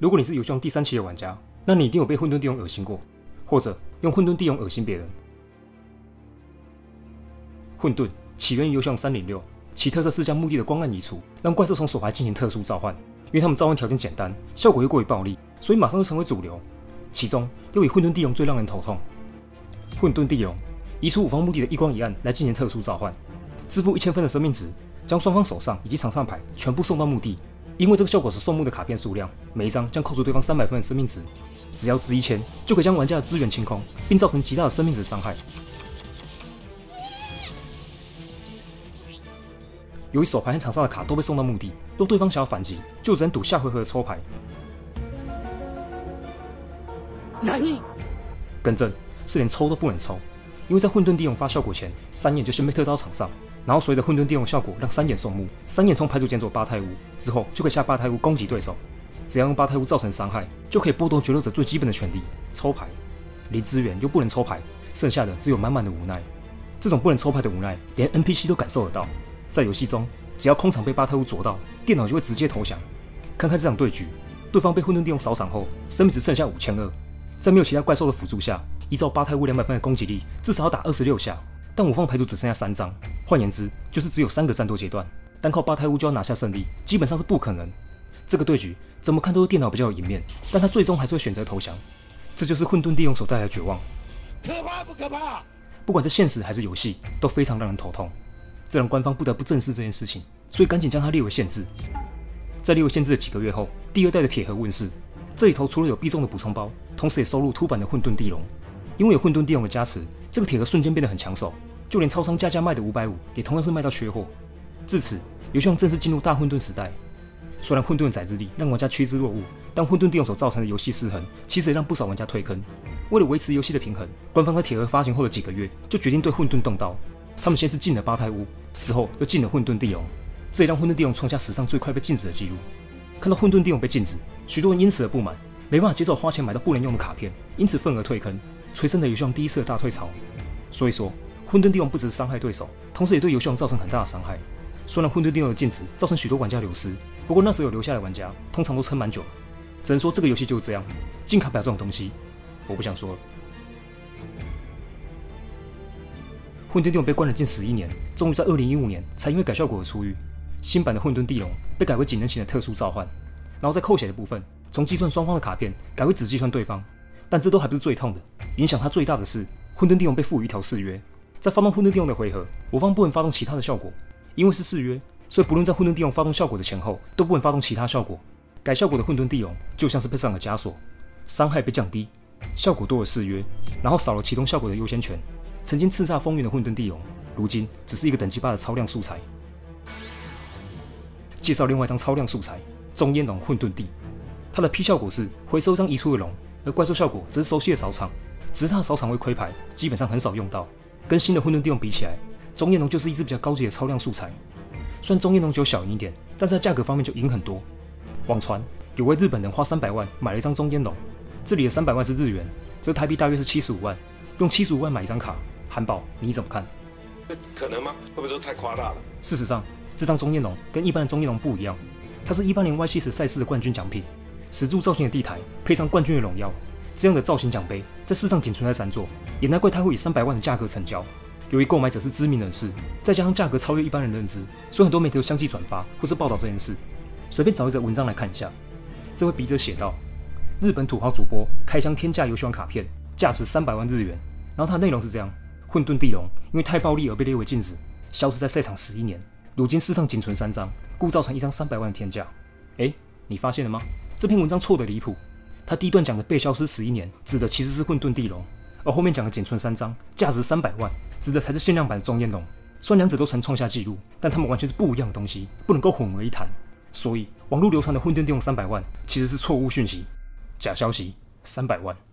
如果你是游戏王第3期的玩家，那你一定有被混沌地龙恶心过，或者用混沌地龙恶心别人。混沌起源于游戏王306，其特色是将目的的光暗移除，让怪兽从手牌进行特殊召唤。因为他们召唤条件简单，效果又过于暴力，所以马上就成为主流。其中又以混沌地龙最让人头痛。混沌地龙移除5方目的的一光一暗来进行特殊召唤，支付1000分的生命值，将双方手上以及场上牌全部送到墓地。因为这个效果是送墓的卡片数量，每一张将扣除对方300分的生命值，只要值1000就可以将玩家的资源清空，并造成极大的生命值伤害。由于手牌和场上的卡都被送到墓地，若对方想要反击，就只能赌下回合的抽牌。更正是连抽都不能抽，因为在混沌地龙发效果前，3眼就先被特招场上，然后随着混沌地龙效果让3眼送墓，3眼从牌组捡走8太乌之后，就可以下8太乌攻击对手。只要用8太乌造成伤害，就可以剥夺决斗者最基本的权利——抽牌。零资源又不能抽牌，剩下的只有满满的无奈。这种不能抽牌的无奈，连 NPC 都感受得到。在游戏中，只要空场被8太乌啄到，电脑就会直接投降。看看这场对局，对方被混沌地龙扫场后，生命值剩下5200，在没有其他怪兽的辅助下，依照8太乌200分的攻击力，至少要打26下。但5方牌组只剩下3张，换言之，就是只有3个战斗阶段，单靠8太乌就要拿下胜利，基本上是不可能。这个对局怎么看都是电脑比较有赢面，但他最终还是会选择投降。这就是混沌地龙所带来的绝望。 可怕不可怕？ 不管在现实还是游戏，都非常让人头痛。这让官方不得不正视这件事情，所以赶紧将它列为限制。在列为限制的几个月后，第2代的铁盒问世。这里头除了有必中的补充包，同时也收录凸版的混沌地龙。因为有混沌地龙的加持，这个铁盒瞬间变得很抢手，就连超商加价卖的550，也同样是卖到缺货。至此，游戏王正式进入大混沌时代。虽然混沌的载资力让玩家趋之若鹜，但混沌地龙所造成的游戏失衡，其实也让不少玩家退坑。为了维持游戏的平衡，官方在铁盒发行后的几个月，就决定对混沌动刀。他们先是禁了8太乌，之后又禁了混沌地龙，这也让混沌地龙创下史上最快被禁止的记录。看到混沌地龙被禁止，许多人因此而不满，没办法接受花钱买到不能用的卡片，因此愤而退坑，催生了游戏王第一次的大退潮。所以说，混沌地龙不只是伤害对手，同时也对游戏王造成很大的伤害。虽然混沌地龙的禁止造成许多玩家流失，不过那时候有留下来的玩家通常都撑蛮久了。只能说这个游戏就是这样，禁卡表这种东西，我不想说了。混沌地龙被关了近11年，终于在2015年才因为改效果而出狱。新版的混沌地龙被改为仅能型的特殊召唤，然后在扣血的部分，从计算双方的卡片改为只计算对方。但这都还不是最痛的，影响它最大的是混沌地龙被赋予一条誓约，在发动混沌地龙的回合，我方不能发动其他的效果，因为是誓约，所以不论在混沌地龙发动效果的前后，都不能发动其他效果。改效果的混沌地龙就像是被上了枷锁，伤害被降低，效果多了誓约，然后少了启动效果的优先权。曾经叱咤风云的混沌地龙，如今只是一个等级8的超量素材。介绍另外一张超量素材中烟龙混沌地，它的 P 效果是回收一张移出的龙，而怪兽效果则是熟悉的扫场，只是它的扫场为亏牌，基本上很少用到。跟新的混沌地龙比起来，中烟龙就是一只比较高级的超量素材。虽然中烟龙只有小赢一点，但是在价格方面就赢很多。网传有位日本人花300万买了一张中烟龙，这里的300万是日元，这台币大约是75万，用75万买一张卡，韩宝你怎么看？ 可能吗？会不会都太夸大了？ 事实上，这张中烟龙跟一般的中烟龙不一样，它是18年 Y70 赛事的冠军奖品，石柱造型的地台配上冠军的荣耀，这样的造型奖杯在世上仅存在3座，也难怪它会以300万的价格成交。由于购买者是知名人士，再加上价格超越一般人认知，所以很多媒体都相继转发或是报道这件事。随便找一则文章来看一下，这位笔者写道：日本土豪主播开箱天价游戏王卡片，价值300万日元。然后它的内容是这样：混沌地龙因为太暴力而被列为禁止，消失在赛场11年，如今世上仅存3张，故造成一张300万的天价。你发现了吗？这篇文章错得离谱。他第一段讲的被消失11年，指的其实是混沌地龙，而后面讲的仅存3张，价值300万，指的才是限量版的中烟龙。虽然两者都曾创下纪录，但它们完全是不一样的东西，不能够混为一谈。所以，网络流传的混沌地龙300万其实是错误讯息，假消息300万。